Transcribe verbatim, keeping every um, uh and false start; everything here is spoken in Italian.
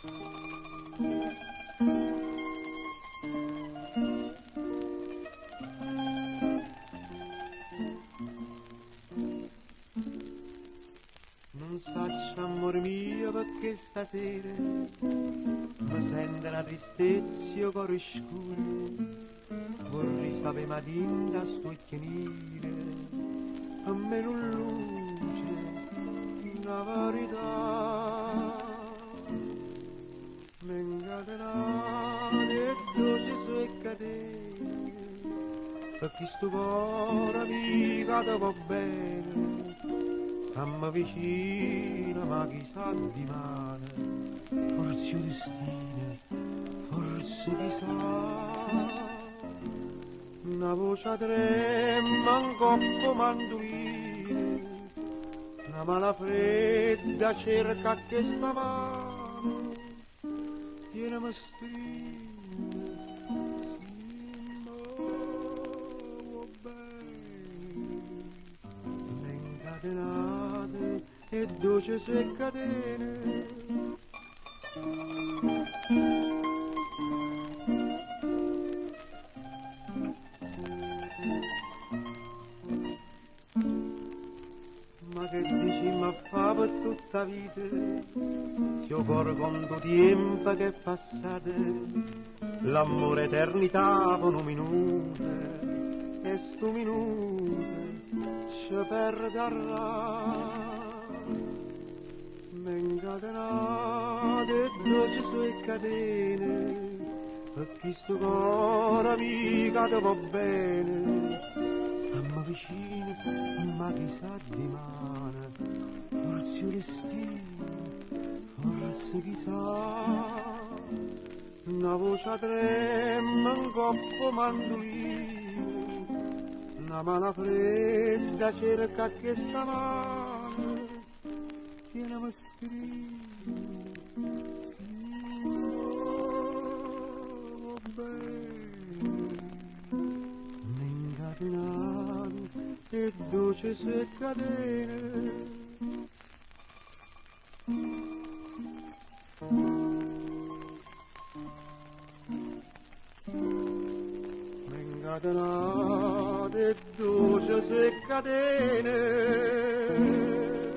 Non saccio, amor mio, perché stasera mi sente una tristezza, io cuore scuro. Vorrei sapere mattina sto chienire, a me non luce la verità. Mi incatenate e dolce sue catene, perché sto cuore amica te va bene. Stamma vicina, ma chissà di male, forse il destino, forse chissà. Una voce trema, un coppo mandolino, una mala fredda cerca che sta mano, tiene mi stringe, si muove bene, le incatenate e dolce sue catene. Ma che dici ma fa per tutta vita, se io corro conto tempo che è passato, l'amore eternità con un minuto, e sto minuto ci perderà. Mi incatenate e dolce sue catene, perché sto cuore amica te va bene. Stamma vicino, ma chissà di mano, forse il destino, forse chissà. Una voce trema, un coppo mandolino, una mano fredda cerca che sta mano, tiene mi stringe, si muove bene, mi incatenate e dolce sue catene. Mi incatenate e dolce sue catene.